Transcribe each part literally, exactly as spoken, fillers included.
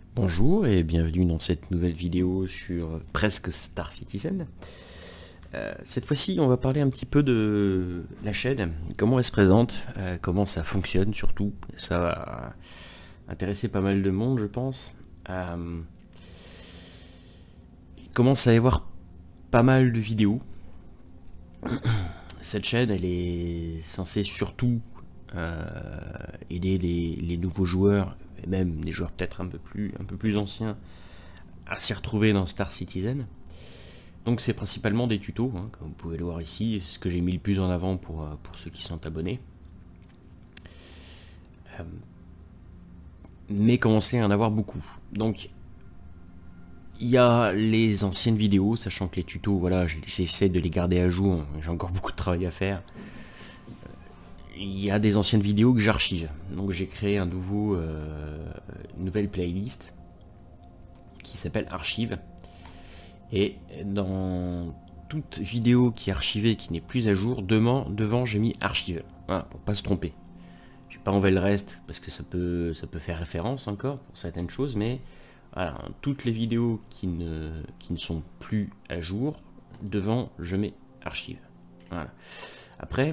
Bonjour et bienvenue dans cette nouvelle vidéo sur Presque Star Citizen. Euh, cette fois-ci, on va parler un petit peu de la chaîne, comment elle se présente, euh, comment ça fonctionne surtout. Ça va intéresser pas mal de monde, je pense. Euh, il commence à y avoir pas mal de vidéos. Cette chaîne, elle est censée surtout euh, aider les, les nouveaux joueurs, et même des joueurs peut-être un peu plus un peu plus anciens, à s'y retrouver dans Star Citizen. Donc c'est principalement des tutos, hein, comme vous pouvez le voir ici, c'est ce que j'ai mis le plus en avant pour, pour ceux qui sont abonnés. Euh, mais commencez à en avoir beaucoup. Donc il y a les anciennes vidéos, sachant que les tutos, voilà, j'essaie de les garder à jour, j'ai encore beaucoup de travail à faire. Il y a des anciennes vidéos que j'archive, donc j'ai créé un nouveau, euh, une nouvelle playlist qui s'appelle Archive. Et dans toute vidéo qui est archivée, qui n'est plus à jour, devant, devant j'ai mis Archive, voilà, pour pas se tromper. Je n'ai pas enlevé le reste parce que ça peut, ça peut faire référence encore pour certaines choses, mais voilà, toutes les vidéos qui ne, qui ne sont plus à jour, devant je mets Archive. Voilà. Après,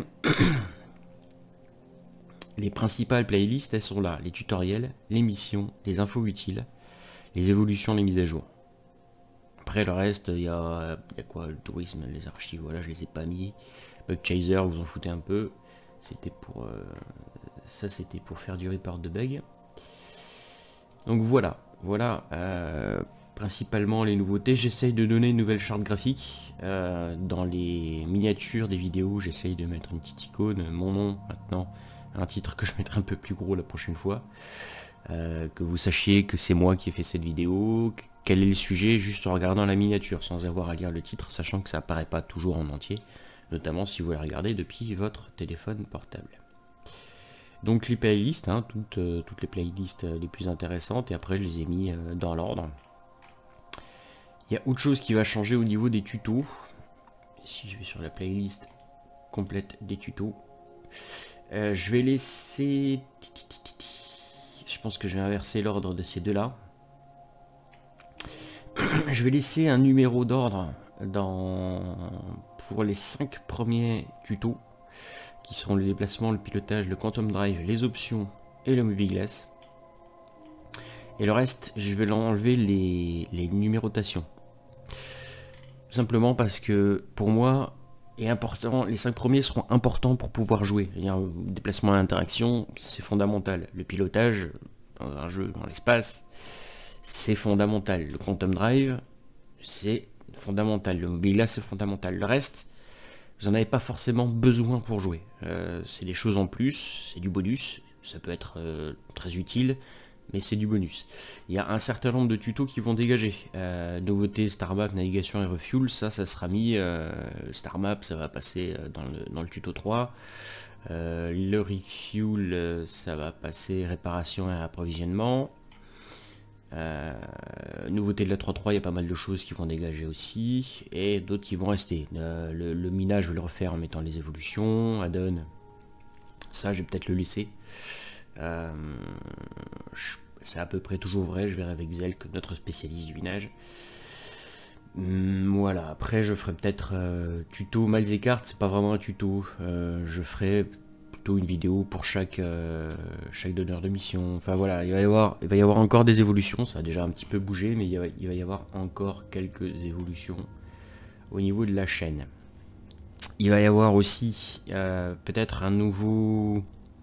les principales playlists, elles sont là, les tutoriels, les missions, les infos utiles, les évolutions, les mises à jour. Après le reste, il y a, y a quoi, le tourisme, les archives, voilà, je les ai pas mis. Bug Chaser, vous en foutez un peu. C'était pour euh, ça, c'était pour faire du report de bugs. Donc voilà, voilà euh, principalement les nouveautés. J'essaye de donner une nouvelle charte graphique euh, dans les miniatures des vidéos. J'essaye de mettre une petite icône, mon nom maintenant, un titre que je mettrai un peu plus gros la prochaine fois. Euh, que vous sachiez que c'est moi qui ai fait cette vidéo, quel est le sujet, juste en regardant la miniature, sans avoir à lire le titre, sachant que ça apparaît pas toujours en entier, notamment si vous la regardez depuis votre téléphone portable. Donc les playlists, hein, toutes, euh, toutes les playlists les plus intéressantes, et après je les ai mis euh, dans l'ordre. Il y a autre chose qui va changer au niveau des tutos. Si je vais sur la playlist complète des tutos, euh, je vais laisser... Je pense que je vais inverser l'ordre de ces deux-là. Je vais laisser un numéro d'ordre dans pour les cinq premiers tutos, qui seront le déplacement, le pilotage, le quantum drive, les options et le mobile-glace. Et le reste, je vais l'enlever les, les numérotations. Tout simplement parce que pour moi, est important, les cinq premiers seront importants pour pouvoir jouer. Il y a un déplacement à l'interaction, c'est fondamental. Le pilotage dans un jeu dans l'espace, c'est fondamental. Le quantum drive, c'est fondamental. Le mobile glace, c'est fondamental. Le reste, vous n'en avez pas forcément besoin pour jouer. Euh, c'est des choses en plus, c'est du bonus. Ça peut être euh, très utile, mais c'est du bonus. Il y a un certain nombre de tutos qui vont dégager. Euh, nouveauté Star Map, navigation et refuel, ça, ça sera mis. Euh, Star Map, ça va passer dans le, dans le tuto trois. Euh, le refuel, euh, ça va passer réparation et approvisionnement. Euh, nouveauté de la trois point trois, il y a pas mal de choses qui vont dégager aussi, et d'autres qui vont rester. Euh, le, le minage, je vais le refaire en mettant les évolutions. Add-on, ça, je vais peut-être le laisser. Euh, c'est à peu près toujours vrai, je verrai avec Zelk, notre spécialiste du minage. Hum, voilà, après je ferai peut-être euh, tuto Miles et cartes, c'est pas vraiment un tuto, euh, je ferai plutôt une vidéo pour chaque, euh, chaque donneur de mission. Enfin voilà, il va, y avoir, il va y avoir encore des évolutions, ça a déjà un petit peu bougé, mais il va, il va y avoir encore quelques évolutions au niveau de la chaîne. Il va y avoir aussi euh, peut-être un nouveau...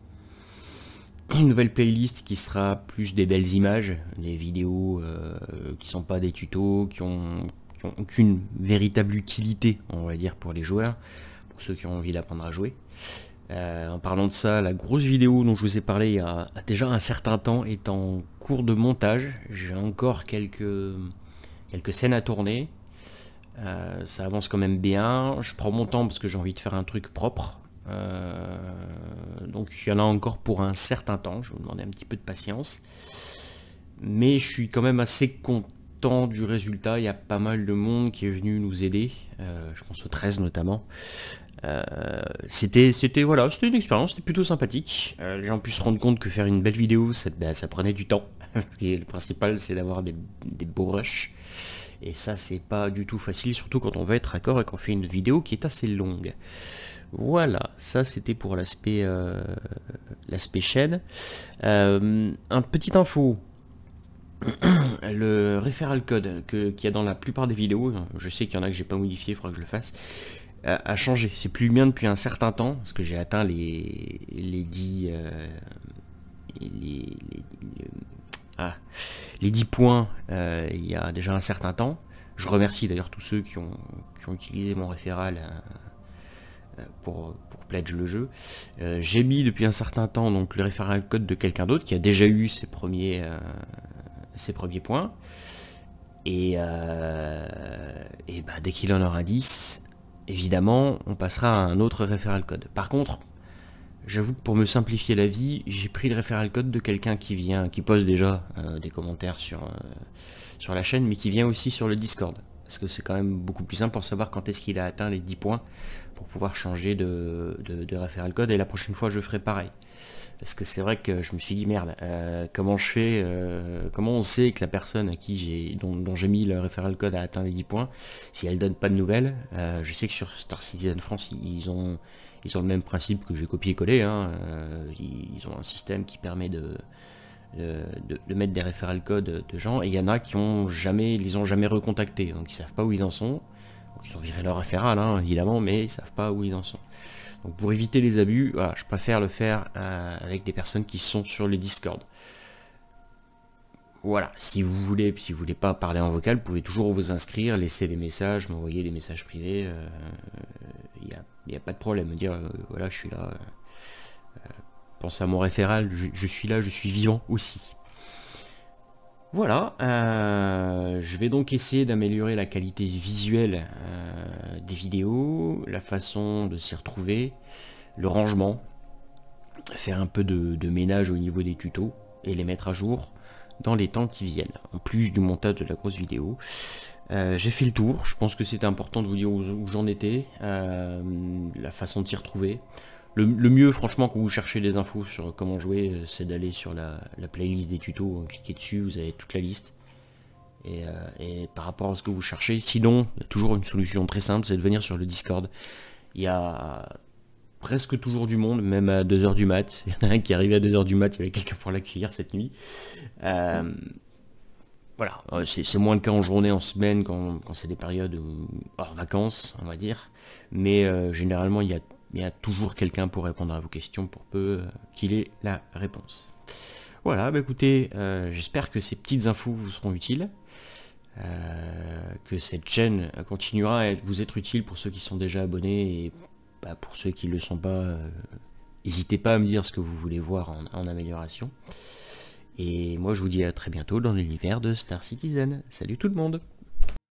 une nouvelle playlist qui sera plus des belles images, des vidéos euh, qui sont pas des tutos, qui ont, qui ont aucune véritable utilité, on va dire, pour les joueurs, pour ceux qui ont envie d'apprendre à jouer. Euh, en parlant de ça, la grosse vidéo dont je vous ai parlé il y a déjà un certain temps est en cours de montage. J'ai encore quelques, quelques scènes à tourner. Euh, ça avance quand même bien. Je prends mon temps parce que j'ai envie de faire un truc propre. Euh, donc il y en a encore pour un certain temps, je vais vous demander un petit peu de patience, mais je suis quand même assez content du résultat. Il y a pas mal de monde qui est venu nous aider, euh, je pense au treize notamment. Euh, c'était c'était voilà, c'était une expérience, c'était plutôt sympathique. Euh, les gens ont pu se rendre compte que faire une belle vidéo, ça, bah, ça prenait du temps. Le principal, c'est d'avoir des, des beaux rushs. Et ça, c'est pas du tout facile, surtout quand on veut être raccord et qu'on fait une vidéo qui est assez longue. Voilà, ça c'était pour l'aspect euh, l'aspect chaîne. Euh, un petit info. Le referral code qu'il y a dans la plupart des vidéos, je sais qu'il y en a que j'ai pas modifié, il faudra que je le fasse, a, a changé. C'est plus le mien depuis un certain temps, parce que j'ai atteint les les dix euh, les, les, les, ah, les dix points euh, il y a déjà un certain temps. Je remercie d'ailleurs tous ceux qui ont, qui ont utilisé mon référal euh, pour, pour pledge le jeu. Euh, j'ai mis depuis un certain temps donc le referral code de quelqu'un d'autre qui a déjà eu ses premiers euh, ses premiers points, et, euh, et bah, dès qu'il en aura dix, évidemment on passera à un autre referral code. Par contre, j'avoue que pour me simplifier la vie, j'ai pris le referral code de quelqu'un qui vient, qui pose déjà euh, des commentaires sur, euh, sur la chaîne, mais qui vient aussi sur le Discord, parce que c'est quand même beaucoup plus simple pour savoir quand est-ce qu'il a atteint les dix points, pour pouvoir changer de, de, de referral code, et la prochaine fois je ferai pareil. Parce que c'est vrai que je me suis dit merde, euh, comment je fais, euh, comment on sait que la personne à qui j'ai, dont, dont j'ai mis le referral code a atteint les dix points, si elle donne pas de nouvelles. euh, Je sais que sur Star Citizen France, ils ont, ils ont le même principe que j'ai copié-collé, hein, euh, ils ont un système qui permet de, de, de, de mettre des referral codes de gens, et il y en a qui ont jamais, ils les ont jamais recontactés, donc ils savent pas où ils en sont. Donc ils ont viré leur référal, hein, évidemment, mais ils savent pas où ils en sont. Donc pour éviter les abus, voilà, je préfère le faire euh, avec des personnes qui sont sur les Discord. Voilà, si vous voulez, si vous voulez pas parler en vocal, vous pouvez toujours vous inscrire, laisser des messages, m'envoyer des messages privés. Il euh, n'y a, a pas de problème, me dire euh, voilà, je suis là. Euh, pense à mon référal, je, je suis là, je suis vivant aussi. Voilà, euh, je vais donc essayer d'améliorer la qualité visuelle euh, des vidéos, la façon de s'y retrouver, le rangement, faire un peu de, de ménage au niveau des tutos et les mettre à jour dans les temps qui viennent, en plus du montage de la grosse vidéo. Euh, j'ai fait le tour, je pense que c'était important de vous dire où, où j'en étais, euh, la façon de s'y retrouver. Le, le mieux, franchement, quand vous cherchez des infos sur comment jouer, c'est d'aller sur la, la playlist des tutos, cliquez dessus, vous avez toute la liste. Et, euh, et par rapport à ce que vous cherchez, sinon, il y a toujours une solution très simple, c'est de venir sur le Discord. Il y a presque toujours du monde, même à deux heures du mat. Il y en a un qui est arrivé à deux heures du mat, il y avait quelqu'un pour l'accueillir cette nuit. Euh, voilà, c'est moins le cas en journée, en semaine, quand, quand c'est des périodes où, hors vacances, on va dire. Mais euh, généralement, il y a il y a toujours quelqu'un pour répondre à vos questions, pour peu euh, qu'il ait la réponse. Voilà, bah écoutez, euh, j'espère que ces petites infos vous seront utiles, euh, que cette chaîne continuera à vous être utile pour ceux qui sont déjà abonnés, et bah, pour ceux qui ne le sont pas, n'hésitez euh, pas à me dire ce que vous voulez voir en, en amélioration. Et moi je vous dis à très bientôt dans l'univers de Star Citizen. Salut tout le monde!